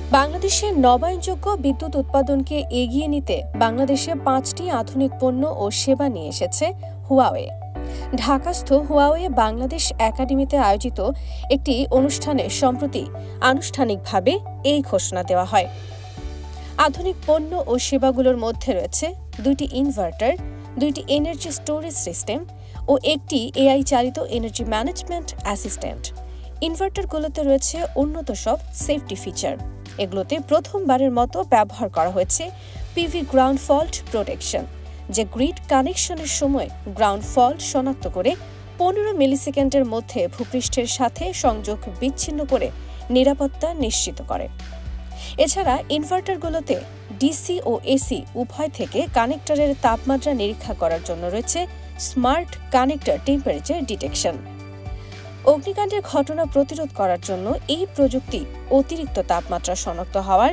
বাংলাদেশের নবায়নযোগ্য বিদ্যুৎ উৎপাদনকে এগিয়ে নিতে বাংলাদেশে 5টি আধুনিক পণ্য ও সেবা নিয়ে এসেছে হুয়াওয়ে। ঢাকাস্থ হুয়াওয়ে বাংলাদেশ একাডেমিতে আয়োজিত একটি অনুষ্ঠানে সম্প্রতি আনুষ্ঠানিকভাবে এই ঘোষণা দেওয়া হয়। আধুনিক পণ্য ও সেবাগুলোর মধ্যে রয়েছে 2টি ইনভার্টার, 2টি এনার্জি স্টোরেজ সিস্টেম ও একটি এআই চালিত এনার্জি ম্যানেজমেন্ট অ্যাসিস্ট্যান্ট। ইনভার্টারগুলোতে রয়েছে উন্নত সব সেফটি ফিচার। এগুলোতে প্রথমবারের মতো ব্যবহার করা হয়েছে পিভি গ্রাউন্ড ফল্ট প্রোটেকশন, যে গ্রিড কানেকশনের সময় গ্রাউন্ড ফল্ট শনাক্ত করে 15 মিলিসেকেন্ডের মধ্যে ভূপৃষ্ঠের সাথে সংযোগ বিচ্ছিন্ন করে নিরাপত্তা নিশ্চিত করে। এছাড়া ইনভার্টারগুলোতে ডিসি ও এসি উভয় থেকে কানেক্টরের তাপমাত্রা নিরীক্ষা করার জন্য রয়েছে স্মার্ট কানেক্টর টেম্পারেচার ডিটেকশন। অগ্নিকাণ্ডের ঘটনা প্রতিরোধ করার জন্য এই প্রযুক্তি অতিরিক্ত তাপমাত্রা শনাক্ত হওয়ার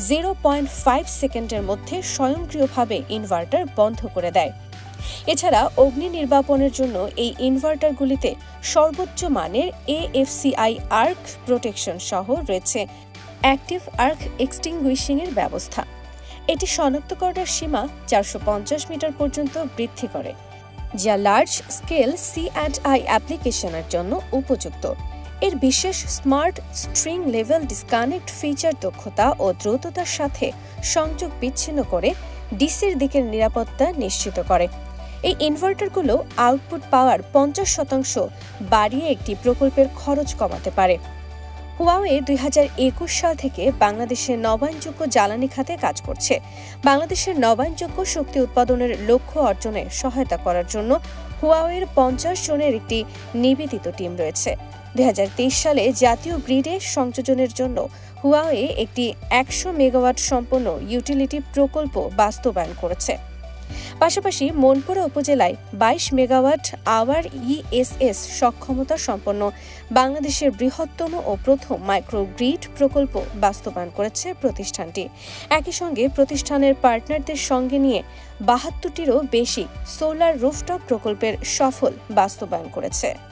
0.5 সেকেন্ডের মধ্যে স্বয়ংক্রিয়ভাবে ইনভার্টার বন্ধ করে দেয়। এছাড়া অগ্নি নির্বাপনের জন্য এই ইনভার্টারগুলিতে সর্বোচ্চ মানের AFCI আর্ক প্রোটেকশন সহ রয়েছে অ্যাক্টিভ আর্ক এক্সটিংগুইশিং এর ব্যবস্থা। এটি শনাক্তকরণের সীমা 450 মিটার পর্যন্ত বৃদ্ধি করে, যা লার্জ স্কেল C&I অ্যাপ্লিকেশনের জন্য উপযুক্ত। এর বিশেষ smart string level disconnect feature দক্ষতা ও দ্রুততার সাথে সংযোগ বিচ্ছিন্ন করে ডিসির দিকের নিরাপত্তা নিশ্চিত করে। এই ইনভার্টারগুলো আউটপুট পাওয়ার 50% বাড়িয়ে একটি প্রকল্পের খরচ কমাতে পারে। হুয়াওয়ে 2021 সাল থেকে বাংলাদেশের নবায়নযোগ্য জ্বালানি খাতে কাজ করছে। বাংলাদেশের নবায়নযোগ্য শক্তি উৎপাদনের লক্ষ্য অর্জনে সহায়তা করার জন্য হুয়াওয়ের 50 জনের একটি নিবেদিত টিম রয়েছে। 2023 সালে জাতীয় গ্রিডে সংযোজনের জন্য হুয়াওয়ে একটি 100 মেগাওয়াট সম্পন্ন ইউটিলিটি প্রকল্প বাস্তবায়ন করেছে। পাশাপাশি মনপুরা উপজেলায় 22 মেগাওয়াট আওয়ার ইএসএস সক্ষমতা সম্পন্ন বাংলাদেশের বৃহত্তম ও প্রথম মাইক্রোগ্রিড প্রকল্প বাস্তবায়ন করেছে প্রতিষ্ঠানটি। একই সঙ্গে প্রতিষ্ঠানের পার্টনারদের সঙ্গে নিয়ে 72টিরও বেশি সোলার রুফটপ প্রকল্পের সফল বাস্তবায়ন করেছে।